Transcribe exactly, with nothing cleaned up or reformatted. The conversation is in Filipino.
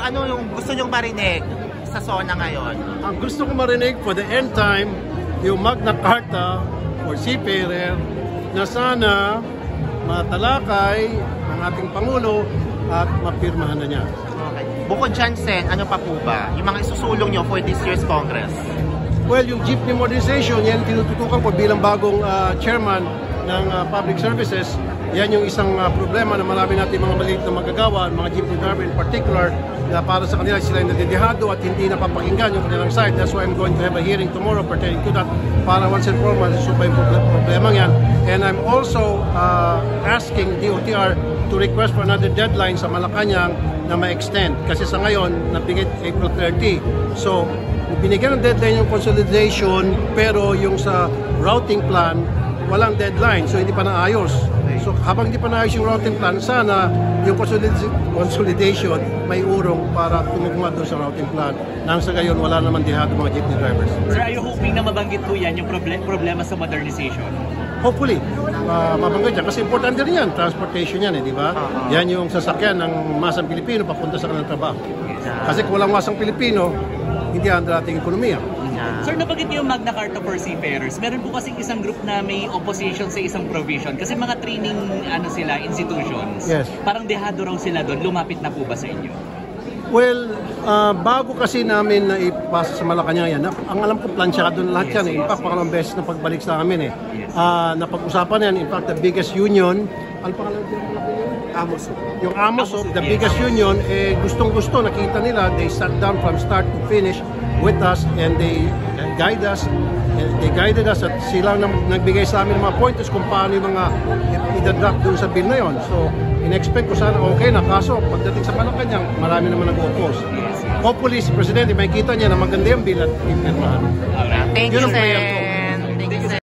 ano yung gusto nyong marinig sa SONA ngayon? Ang gusto ko marinig for the end time, yung Magna Carta for seafarer na sana matalakay ng ating Pangulo at mapirmahan na niya. Okay. Bukod dyan, Sen, ano pa po ba? Yung mga isusulong nyo for this year's Congress? Well, yung jeepney modernization, yan tinututukan ko bilang bagong uh, chairman ng uh, public services. Yan yung isang uh, problema na marami natin mga maliit na magagawa, mga jeepney driver in particular, na para sa kanila sila ay nadidihado at hindi napapakinggan yung kanilang side. That's why I'm going to have a hearing tomorrow pertaining to that para once and for all masusubay yung problema yan. And I'm also uh, asking D O T R to request for another deadline sa Malacanang na ma-extend. Kasi sa ngayon, nabigay April thirty. So, binigyan ng deadline yung consolidation, pero yung sa routing plan, walang deadline. So, hindi pa naayos. So, habang hindi pa naayos yung routing plan, sana yung consolidation may urong para tumugma doon sa routing plan. Nang sa gayon, wala naman dihado mga jeepney drivers. Sir, are you hoping na mabanggit po yan yung problem, problema sa modernization? Hopefully, uh, mabanggit yan. Kasi importante rin yan, transportation yan, eh, di ba? Uh-huh. Yan yung sasakyan ng masang Pilipino papunta sa kanilang trabaho. Yeah. Kasi kung walang masang Pilipino, hindi ang ating ekonomiya. Yeah. Sir, nabanggit niyo yung Magna Carta for seafarers. Meron po kasing isang group na may opposition sa isang provision. Kasi mga training ano sila, institutions. Yes. Parang dehado raw sila doon. Lumapit na po ba sa inyo? Well, uh, bago kasi namin na ipasa sa Malacanang yan, ang alam ko plansyado na lahat yes, yan. Eh. In fact, yes, pangalawang beses na pagbalik sa amin eh. Yes. Uh, napag-usapan yan, in fact, the biggest union, ano pangalan din yung AMOSOP. Yung AMOSOP, the biggest yes, union, eh, gustong-gusto, nakita nila, they sat down from start to finish with us and they guide us, they guided us at sila na nagbigay sa amin ng mga pointers kung paano yung mga idadrop dun sa bill na yon. So, in-expect ko sana okay na, kaso pagdating sa Malacanang, marami naman nag-oppose. Hopefully, si Presidente may kita niya na maganda yung bill at ipirmahan. Thank you, Sen. Thank you, Sen.